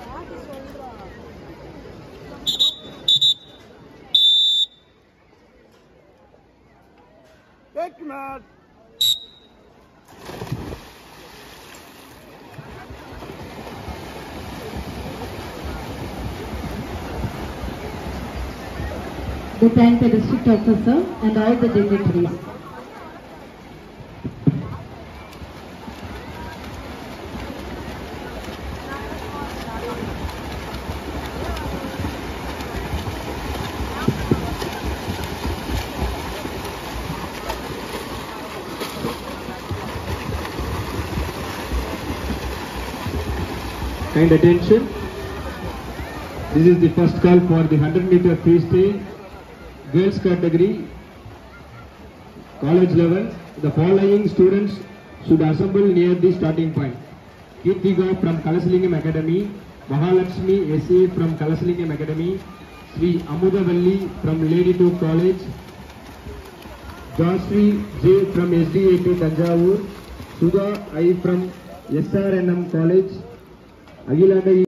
Take mat. They thank the district officer and all the dignitaries. Kind attention. This is the first call for the 100-meter freestyle girls category, college level. The following students should assemble near the starting point: Kirtiga from Kalasalingam Academy, Mahalakshmi SA from Kalasalingam Academy, Sri Amudavalli from Lady 2 College, Joshri J from SDAP Tanjavur, Sudha I from SRNM College, Agilanda